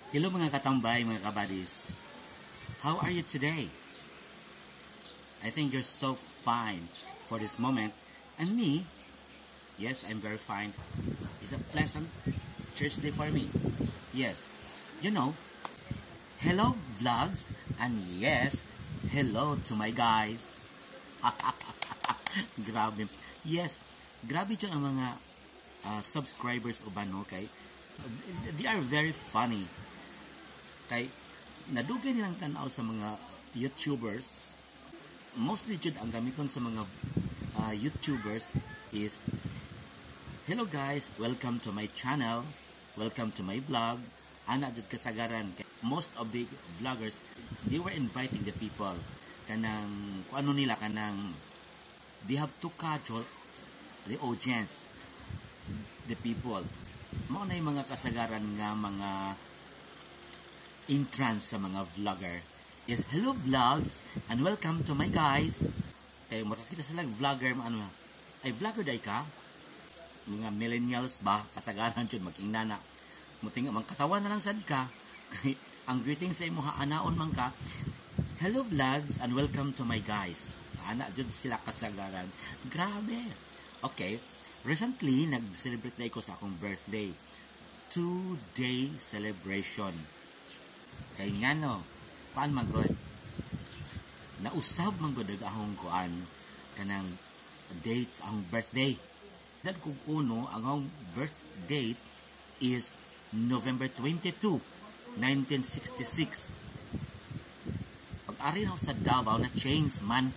Hello mga katambay, mga kabadis. How are you today? I think you're so fine for this moment. And me, yes, I'm very fine. It's a pleasant church day for me. Yes, you know, hello vlogs, and yes, hello to my guys. Grabe. Yes, grabe dyan ang mga subscribers uban, okay? They are very funny. Kay nadugay nilang tanaw sa mga YouTubers. Mostly jud ang gamiton sa mga YouTubers is, hello guys, welcome to my channel, welcome to my vlog. Ana jud kasagaran. Most of the vloggers, they were inviting the people kanang kung ano nila kanang they have to cajole the audience, the people. Mao na yung mga kasagaran nga mga entrance sa mga vlogger is, hello vlogs and welcome to my guys. Kaya makakita sila vlogger, ano ay vlogger day ka, mga millennials ba kasagaran jud mag-ingnana muting mang katawan na lang sad ka. Kay ang greeting sa imo anaon man ka, hello vlogs and welcome to my guys. Ana jud sila kasagaran. Grabe. Okay, recently nag-celebrate na ko sa akong birthday, 2-day celebration. Kay nga no, paan man god, nausab man god akong kuan kanang dates ang birthday. Dahil kung uno, ang akong birth date is November 22, 1966. Pag-ari na ako sa Davao na change man.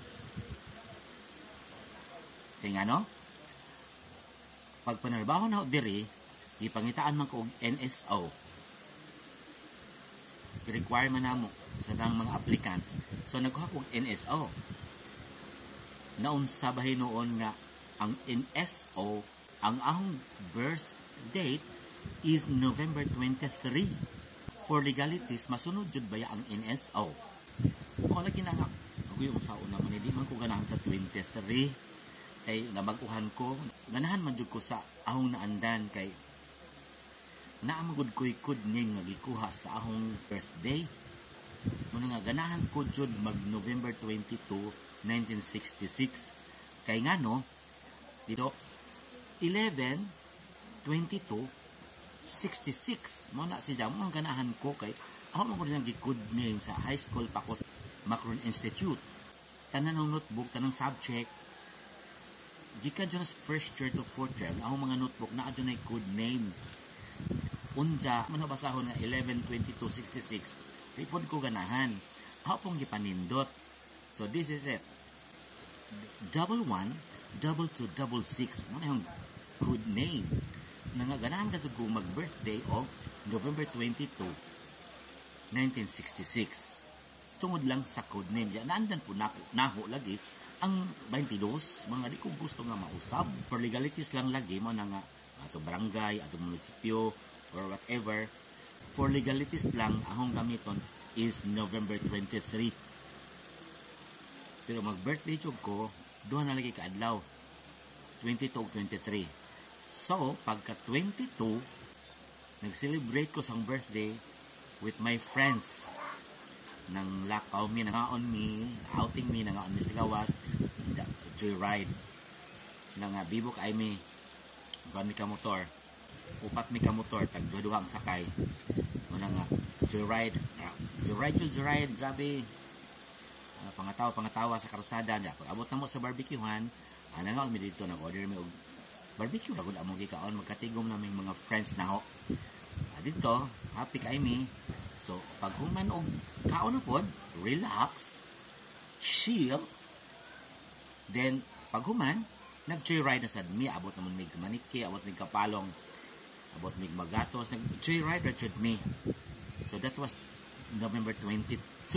Kaya nga no, pag panarbaho na ako diri, ipangitaan man ko og NSO. Requirement na mo sa mga applicants. So nagkuha ko NSO. Naunsa bahay noon nga ang NSO, ang akong birth date is November 23. For legalities, masunod jud baya ang NSO. Kung lagi na nga, ako yung sa una man, hindi man ko ganahan sa 23. Kay nabaguhan ko, ganahan man jud ko sa ahong naandan kay naamagod ko'y kudning nga gikuha sa ahong birthday. Muna nga ganahan ko jud mag November 22, 1966. Kay nga no, dito 11, 22, 66. Muna si Jam, ang ganahan ko kay ako man ko nang gikud name sa high school pa ko sa Macron Institute. Tanan ng notebook, tanang subject, gikan dyan first year to fourth year, ang mga notebook na adyan ay good name. Unja, manabasahon nga 11, 22, 66. Ripod ko ganahan. Ako pong gipanindot. So this is it. 11, 22, 66. Ano yung good name? Nangaganahan ka ko mag-birthday of November 22, 1966. Tungod lang sa code name. Naandan po naho lagi ang 22. Mga di ko gusto nga mausab. For legalities lang lagi mo na nga ato barangay, ato munisipyo, or whatever. For legalities lang, akong gamiton is November 23. Pero mag-birthday jog ko, doon na lagi kaadlaw, 22 o 23. So, pagka 22, nag-celebrate ko sang birthday with my friends. Nang lakaw mi, nangaon mi, outing mi, nangaon mi sa gawas, joyride. Nang bibok ay mi, buwan mi ka motor. Upat mi ka motor, tagduduha ang sakay. Muna nga, joyride, grabe. Pangatawa sa karsada. Pag abot na mo sa barbecuehan, nangaon mi dito, nag-order mi og barbecue. Lagod among gikaon, magkatigom naming mga friends na ho. Dito, happy kay mi. So, pag human og kaon na pod, relax, chill. Then, pag human, nag-joyride na sad mi. Abot naman may maniki, abot may kapalong, abot may magatos, nag-joyride na jud mi. So that was November 22.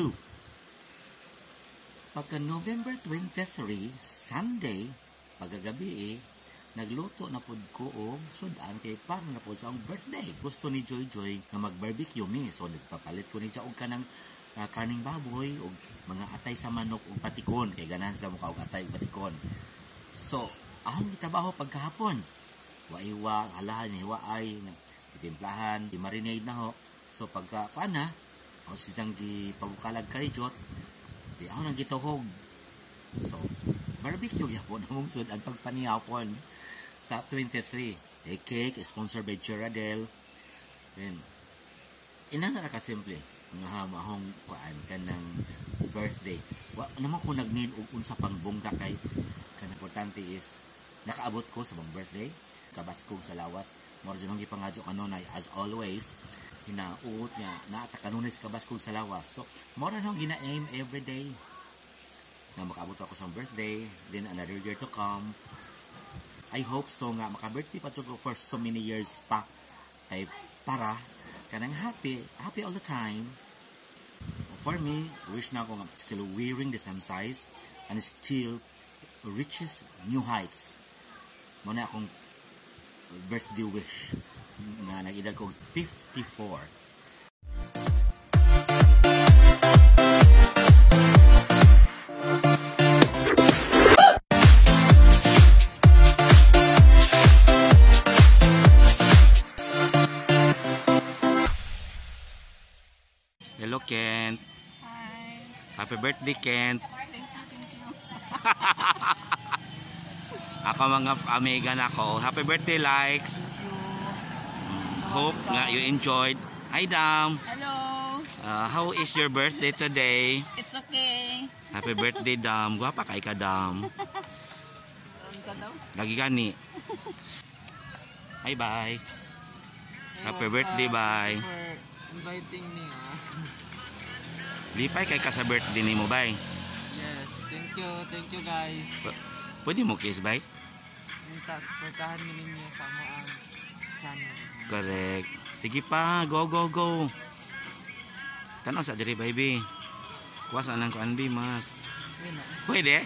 Pagka November 23, Sunday, pagkagabi nagluto na pod ko og sudan kay para na pod sa akong birthday. Gusto ni Joy Joy nga mag-barbecue mi. So nagpapalit ko ni siya og kanang kaning baboy og mga atay sa manok og patikon kay ganahan sa mukha og atay og patikon. So, akong gitabaho pagkahapon. Waiwa, halahan, hiwaay, itimplahan, i-marinade na ho. So pagka paana, o siyang gipabukalag karijot, di ako nang gituhog. So, barbecue yapon among sud ang pagpanihapon sa 23. A cake sponsored by Chiradel. Then, inana ra ka simple nga hamahong kuan kanang birthday. Wa naman ko nag-need og unsa pang bongga kay kanang importante is nakaabot ko sa mong birthday, kabaskog sa lawas. Moro jud ang gipangadyo kanunay as always. Hinaut nga naata kanunay sa kabaskog sa lawas. So, moro na gina-aim every day na makaabot ako sa birthday, then another year to come. I hope so nga maka-birthday pa ko for so many years pa. Ay para kanang happy all the time. For me, wish na ako nga still wearing the same size and still reaches new heights. Muna akong birthday wish nga nag-edad ko 54. Hello, Kent. Hi. Happy birthday, Kent. Thank you. Ako mga amiga na ko. Happy birthday, likes. Hope nga you enjoyed. Hi, Dam. Hello. How is your birthday today? It's okay. Happy birthday, Dam. Guwapa kay ka, Dam. Sa daw? Lagi gani. Bye, bye. Happy birthday, bye. For inviting me. Lipay kay ka sa birthday ni mo, bye. Yes, thank you guys. Pwede mo kiss, bye? Supportahan mo ninyo sa mo ang channel. Correct. Sige pa, go, go, go. Tanaw sa diri, baby. Kuwasa nang kuan, mas. Pwede?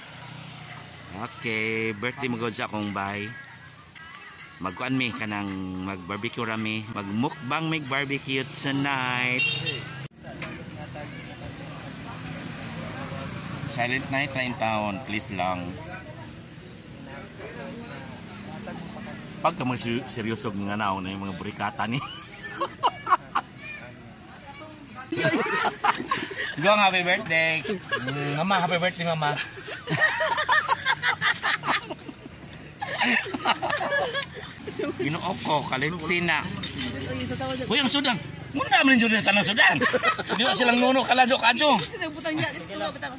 Okay, birthday mo god sa akong bye. Magkuan mi kanang mag-barbecue rami, mag-mukbang mig barbecue tonight. Silent night na in town, please lang. Pag ka mga seryoso nga naon na yung mga burikata ni. Go, happy birthday. Mama, happy birthday, mama. Ginuok ko, kalinsin na. Uy, ang sudan. Muna naman yung sudan ka ng sudan. Di ba silang nuno, kaladyo-kadyo. Butang niya. Butang.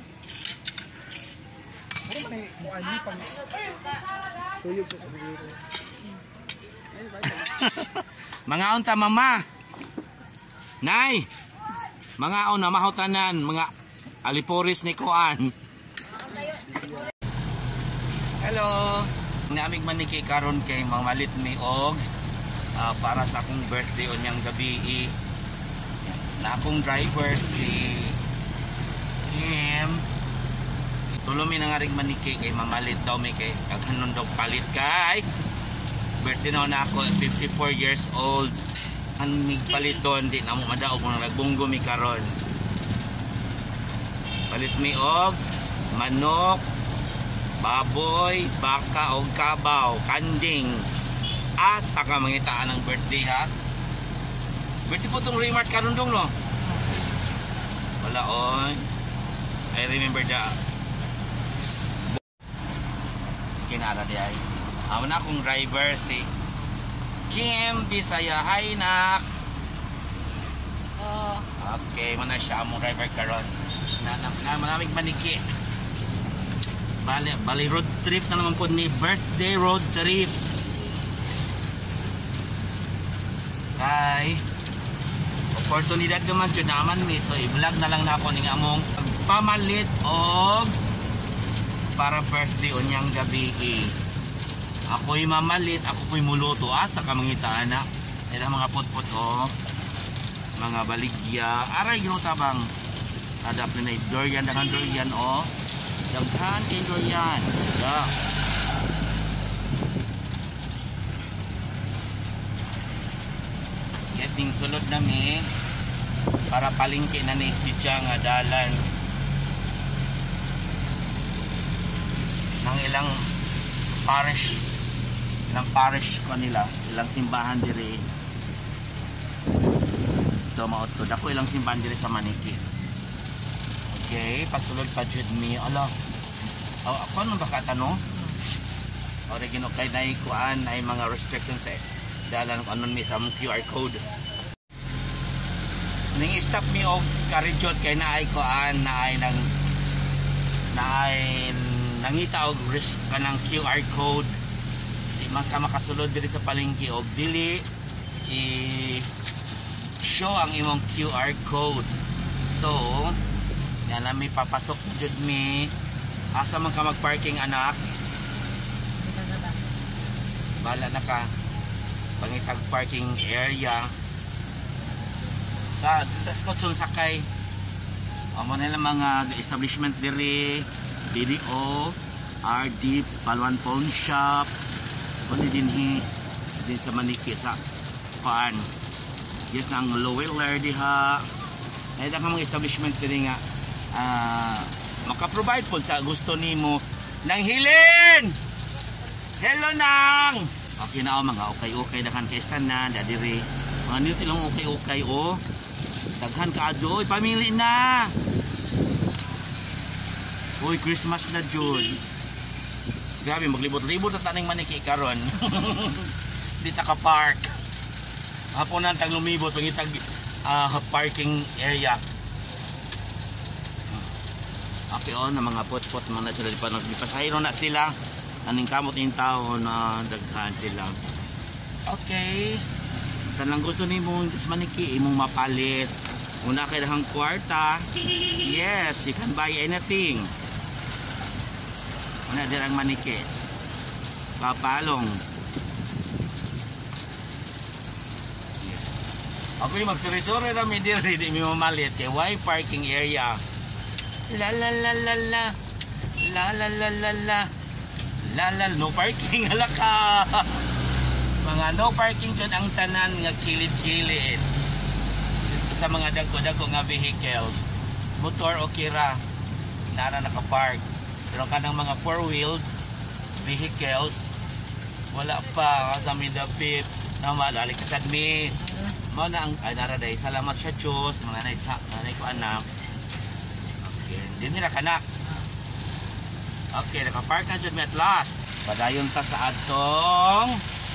Mga unta, mama. Nay. Mga na mahutanan, mga aliporis ni Kuan. Hello. Namig maniki karon kay mamalit mi og para sa akong birthday onyang gabi. Na akong driver si Kim. Tulo mi nangarig maniki kay mamalit daw mi kay kaghanon daw palit kay. Birthday na ako 54 years old. Ang migpalit doon di na mo madaog mo nagbunggo mi karon. Palit mi og manok, baboy, baka o kabaw, kanding. Asa ka mangitaan ng birthday ha? Birthday po itong Raymart Karundong no? Wala on. I remember the kinara di ay. Ako na akong driver si Kim Bisaya. Hi nak. Okay, mana siya among driver karon. Na malamig maniki. Bali road trip na naman po ni birthday road trip. Kay oportunidad naman yun naman mi. So i-vlog na lang na ako ning among pamalit og para birthday onyang gabi. Ako'y mamalit, ako'y muluto. Asa ka mangitaan na. Ito mga putput o mga baligya. Aray ginutabang. Ada pinay durian dengan durian o. Daghan kay durian. Yeah. Yes, ning sulod nami para palingki na ni si nga dalan ng ilang parish ko nila, ilang simbahan diri. daw mautod. Ako ilang simbahan diri sa Maniki. Okay, pasulod pa jud mi. Ala. Oh, ako nung baka tanong. O rin ginukay na ikuan ay mga restrictions sa dalan ng anon mi sa QR code. Ning stop mi og karijot kay naay kuan naay nangita og kanang QR code. Di man ka makasulod diri sa palengke og dili show ang imong QR code. So, yan na may papasok na jud mi. Asa man ka mag-parking anak? Bala na ka. Pangitag parking area. Tapos ko sun sakay. Amo nila mga establishment diri, BDO, RD, Palwan Pawn Shop. Kundi din sa Maniki sa paan. Yes na ang Loweller diha. Ay da mga establishment diri nga maka-provide po sa gusto nimo nang hilin. Hello nang. Okay na mga okay dakan kay tanan diri. Mga niyo tilang okay o. Daghan ka adyo, pamili na. Uy, Christmas na jud. Grabe maglibot-libot ta taning Maniki karon. Di ta ka park. Haponan tag lumibot pangitag parking area. Okay na mga pot-pot man na sila di pa nagpasahiro na sila. Aning kamot yung tao na daghan sila. Okay. Kanang gusto nimo sa Maniki imong mapalit. Una kay dahang kwarta. Yes, you can buy anything. Una din ang Maniki. Papalong. Ako yung magsuri-suri na may diri di mo mamalit kay why parking area. La la la la la. La la la la la. La no parking halaka. Mga no parking dyan ang tanan nga kilid-kilid sa mga dagko-dagko nga vehicles. Motor o kira nara nakapark. Pero kanang mga four-wheeled vehicles wala pa sa midapit na malalik kasad mi. Mao na ang ay nara day salamat sa Diyos mga nanay ko anak. Okay, din nila kanak. Okay, nakapark na dyan mi at last. Padayon ta sa atong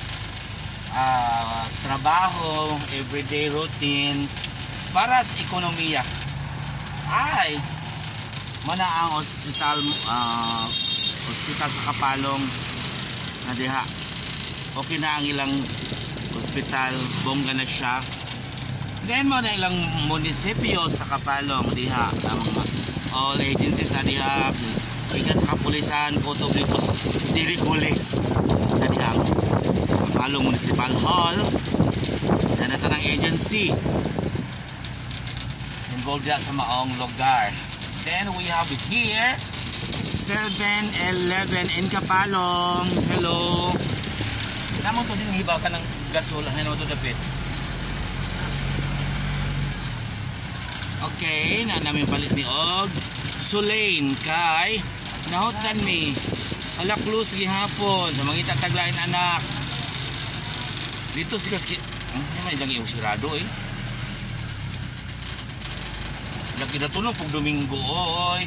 trabaho, everyday routine para sa ekonomiya. Ay mana ang hospital sa Kapalong na diha. Okay na ang ilang hospital, bongga na siya. Then mo na ilang munisipyo sa Kapalong diha, ang all agencies na diha, ikan sa kapulisan, Coto Blicos, diri police na diha. Kapalong Municipal Hall na natanang agency involved sa maong lugar. Then we have it here 7-Eleven in Kapalong. Hello. Namang to din hibaw ka ng gasol ano to dapit. Okay, na namin palit ni Og Sulain kay nahotdan mi ala close gihapon sa mangita taglain anak. Dito si Kaski. May lang yung sirado eh. Lagi na tulong pag Domingo oy.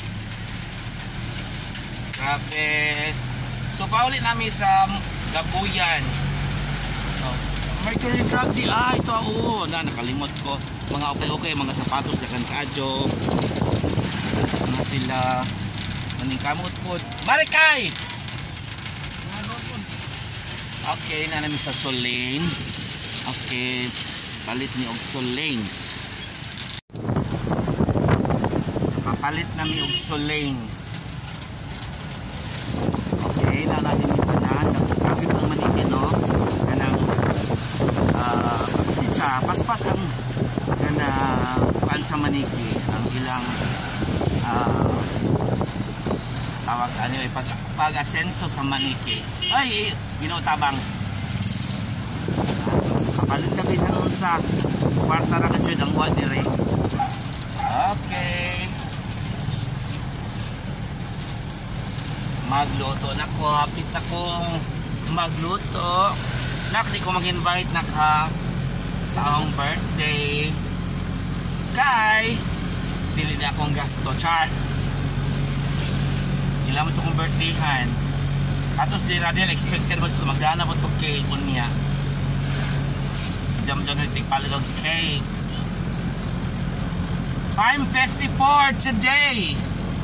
Grabe. So paulit namin sa Gabuyan. Mercury Drug di ito oo. Nakalimot ko. Mga okay mga sapatos na kadyo. Mga sila maning kamot po. Marikay! Okay, na namin sa Sulain. Okay, palit ni og Sulain. Papalit namin og Sulain. Okay, na natin yung tanan. Grabe pang Maniki, no? Kanang si Cha, paspas ang kan sa Maniki. Ang ilang tawag ano ay pag-asenso sa Maniki. Ay, ginautabang. Kapalit na bisa noon sa kwarta na kadyod ang wad dire. Okay. Magluto na ko. Hapit akong magluto. Nak, di ko mag-invite na ka sa akong birthday. kay dili na akong gasto, char. Ilang mo ito kong birthdayhan. Atos di radel expected mo ito magdana po ito cake unya. Jam dyan ito palit of cake. I'm 54 today.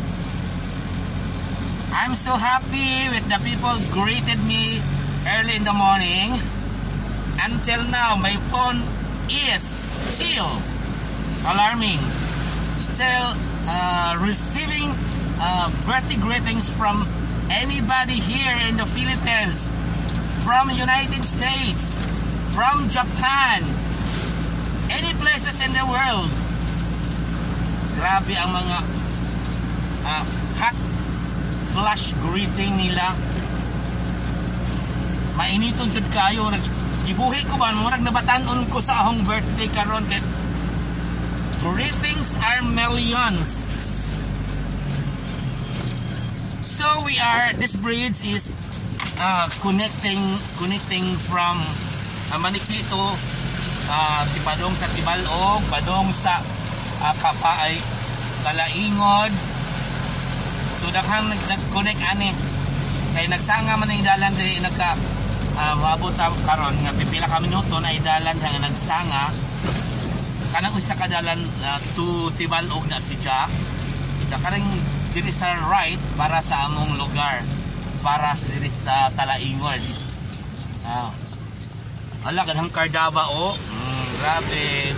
I'm so happy with the people greeted me early in the morning. Until now, my phone is still alarming. Still receiving birthday greetings from anybody here in the Philippines, from United States, from Japan, any places in the world. Grabe ang mga hot flash greeting nila. Mainiton jud kayo. Gibuhi ko ba murag nabatan-on ko sa akong birthday karon kay greetings are millions. So we are, this bridge is connecting from Manikito, Tipadong sa Tibalog, Padong sa Kapaay, Kalaingod. So daghang nag-connect ani kay nagsanga man ang dalan diri nagka maabot karon nga pipila ka minuto na idalan nga nagsanga kanang usa ka dalan to Tibalog na si Jack. Dakareng diri sa right para sa among lugar, para sa diri sa Talaingod. Ala kadang Cardaba o. Grabe.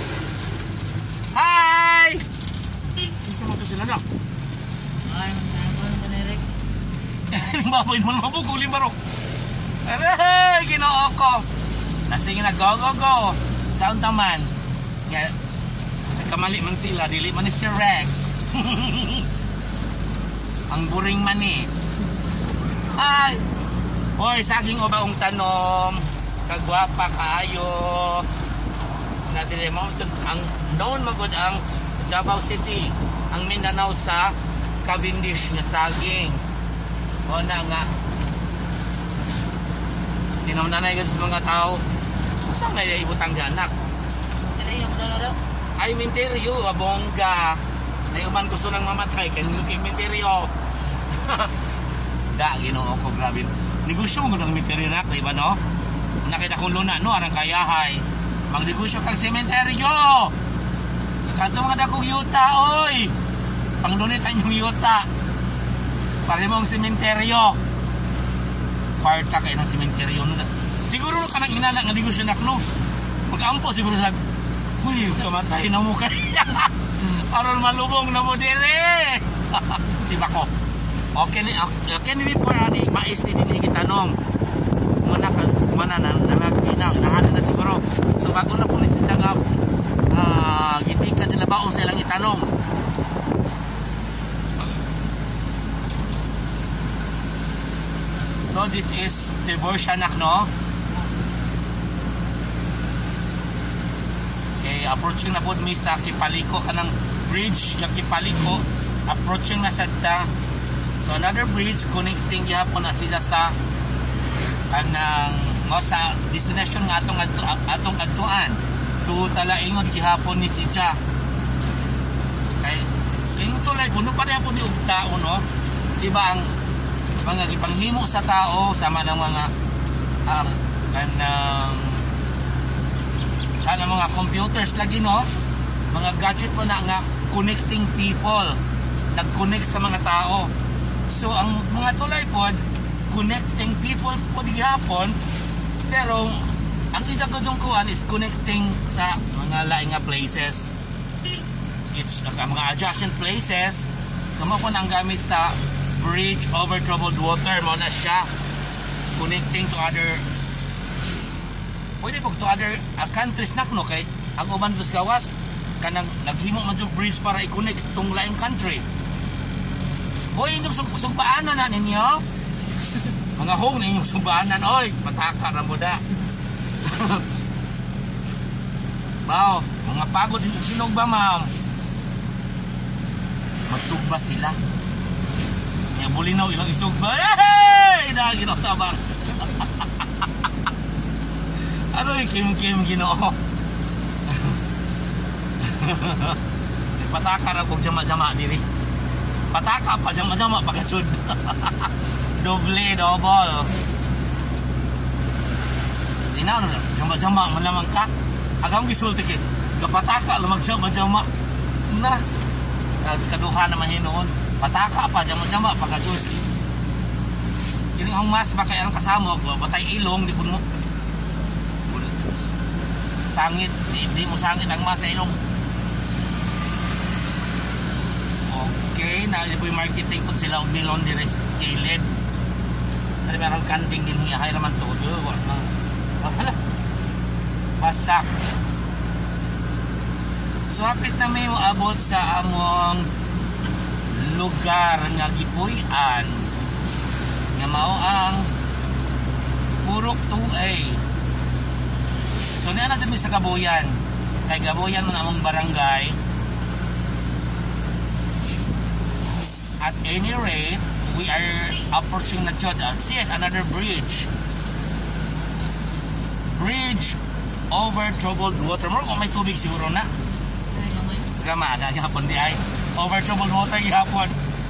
Hi! Isa mo to sila na. Ay, manabon ko ni Rex. Baboy mo mabuguli baro. Aray, ginoo ko. Nasing na go go go. Sound taman. Nga kamali man sila, dili man ni si Rex. Ang buring man eh. Ay! Hoy, saging o baong tanom. Kagwapa kaayo. Na dili mo ang known magud ang Davao City, ang Mindanao sa Cavendish nga saging. O na nga. Tinamnanay gud sa mga tao. Saan na ibutang anak? Tara yung daw. Ay minteryo, abongga. Nayuman gusto nang mamatay kay minteryo. Da ginoo ko grabe. Negosyo mo ng minteryo na, iba no? Nakita kong luna no arang kayahay. Magnegosyo kang sementeryo. Kanto mga dakong yuta oy. Panglunitan yung yuta. Pare mong sementeryo. Parta kay ng sementeryo. Siguro ka nang inana nga negosyo nak no. Mag-ampo siguro sa uy, kamatay na mo kaya. Aron malubong na mo dire. Si Bako. Okay ni before ani mais ni kita tanong. Kumana na na siguro. So bago na po ni sila nga gitikan sila baong sa ilang itanong. So this is Tiburcianak no? Okay, approaching na po mi sa Kipaliko kanang bridge yung Kipaliko. Approaching na sa ta. So another bridge connecting gihapon na sila sa anang sa destination nga atong adtuan to Talaingod gihapon ni si Jack. Kay king tulay kuno pa gyapon ni og tao no. Di ba ang mga gipanghimo sa tao sama ng mga kanang sana mga computers lagi no. Mga gadget mo na nga connecting people, nag-connect sa mga tao. So ang mga tulay pod connecting people pod gihapon, pero ang isang kuan is connecting sa mga laing nga places. It's mga adjacent places. So mo po ang gamit sa bridge over troubled water mo na siya connecting to other pwede po to other countries nak no kay ang uban dos gawas kanang naghimo man jud bridge para i-connect tong laing country. Boy, inyong sumbaanan na ninyo. Mga hong na inyong sumbaanan. Oy, mataka na mo da. Bao, mga pagod inyong sinog ba, ma'am? Magsugba sila. Nga bulinaw ilang isugba. Hey! Dagi na tabang. Ano yung kim-kim ginoo? pataka ra kog jama-jama diri. Pataka pa jama-jama pagkachud. Double. Dinaw na jama-jama man lamang ka. Agang gisulti kay gapataka lamang jama-jama. Na kaduha naman hinuon. Pataka pa jama-jama pagkachud. Kini ang mas bakay ang kasama batay ilong di puno. Sangit di mo sangit ang mas sa ilong. Okay, na iboy marketing pud sila og milon dire sa kilid. Dali merong kanding din hiya hay naman to. Wala. Basta. So hapit na may abot sa among lugar nga gipuy-an nga mao ang Purok 2A. So niya na dyan sa Gaboyan. Kay Gaboyan man among barangay. At any rate, we are approaching na dyan. Yes, another bridge. Bridge over troubled water. Moro kung may tubig siguro na. Ay, gamay. Gama, hapon di ay. Over troubled water gihapon.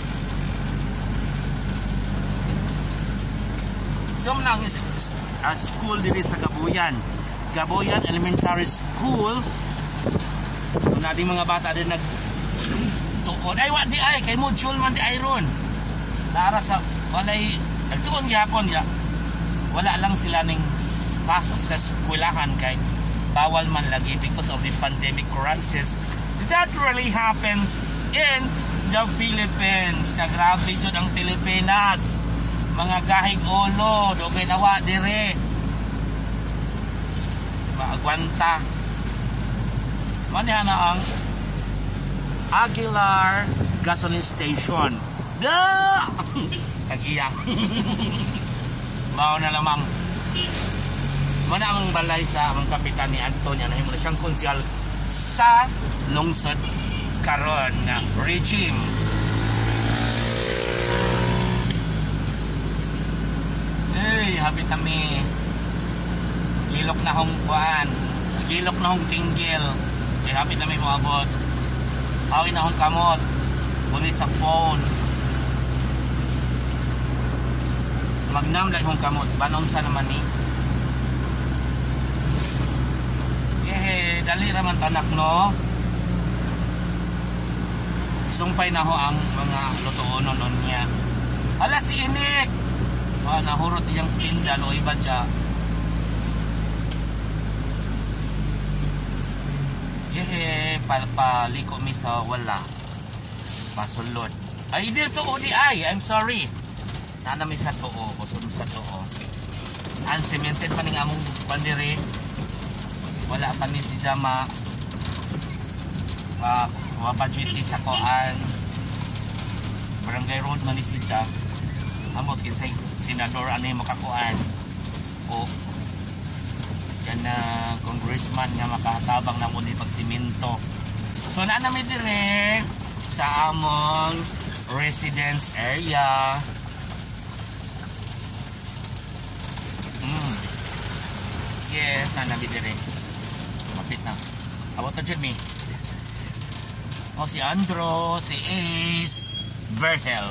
So nang school diri sa Gaboyan. Gaboyan Elementary School. So na di mga bata din nagtuon. Ay wa di ay kay module man di ay ron. Lara sa walay nagtuon gihapon ya. Wala lang sila ning pasok sa eskwelahan kay bawal man lagi because of the pandemic crisis. That really happens in the Philippines. Kagrabe jud ang Pilipinas. Mga gahig ulo, dugay nawa dire. Maagwanta. Manihan na ang Aguilar Gasoline Station. Da! Kagiyak. Mao na lamang. Mana ang balay sa among kapitan ni Antonio na himo na siyang konsyal sa lungsod karon nga regime. Hey, habit kami. Gilok na hong kuan. Gilok na hong tinggil. Kay habit na may moabot. Hawin na hong kamot. Ngunit sa phone. Magnam lang hong kamot. Banon sa naman ni. Dali raman tanak no. Sumpay na ho ang mga lutuonon nun niya. Hala si Inik. Nahurot iyang tinda lo iba siya. Paliko mi sa wala. Pasulod. Ay dito o di ay. I'm sorry. Nanami sa too. Kusum sa too. Uncemented pa ning among pandiri. Wala pa ni si Jama wapajiti sa koan barangay road man ni si Jam amot kinsay senador ano yung makakuan o yan na congressman nga makatabang na muli pagsiminto. So na namin dire sa among residence area. Yes, na namin dire mapit na. Abot na dyan mi. O si Andro, si Ace, Vertel.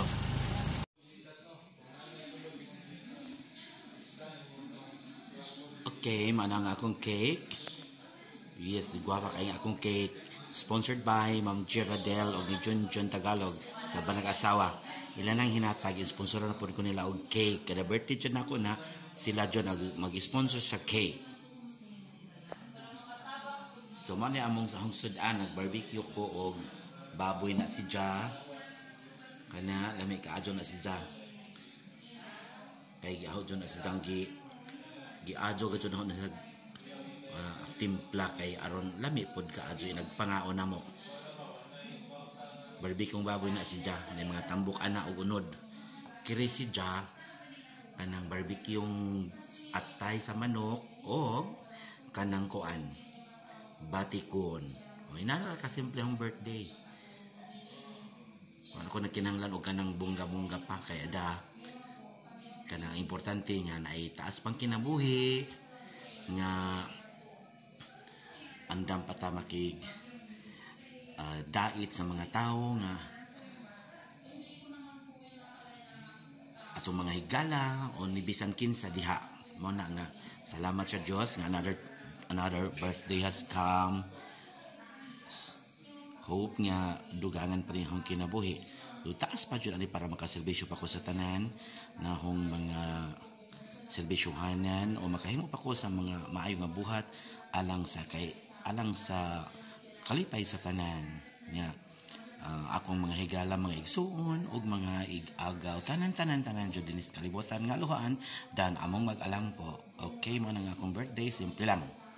Okay, manang akong cake. Yes, guwapa kayo akong cake. Sponsored by Ma'am Geraldel o ni John Tagalog sa Banag Asawa. Ilan ang hinatag, sponsor na po ko nila og cake. Kada birthday dyan ako na sila dyan mag-sponsor sa cake. So man among sa akong sudan nag-barbecue ko og baboy na si Ja. Kana lami kaadyo na si Ja. Kay giadyo na si Janggi. Giadyo gadyo na sa timpla kay aron lami pod kaadyo nagpangaon namo. Barbecue kong baboy na si Ja, may mga tambok ana og unod. Kiri si Ja kanang barbecue yung atay sa manok o kanang kuan. Batikon. O inara ka simple ang birthday. Ano ko nagkinahanglan og kanang bunga-bunga pa kay ada kanang importante nga na ay taas pang kinabuhi nga andam pata makig dait sa mga tao nga atong mga higala o ni bisan kinsa diha. Mo na nga salamat sa Dios nga another birthday has come. Hope nga dugangan pa rin akong kinabuhi. Taas pa dyan para makaservisyo pa ko sa tanan na hong mga servisyohanan o makahimo pa ko sa mga maayong nga buhat alang sa kalipay sa tanan nga akong mga higala, mga igsuon ug mga igagaw tanan jud dinis kalibutan nga luhaan dan among mag-alam po. Okay mo na nga akong birthday, simple lang.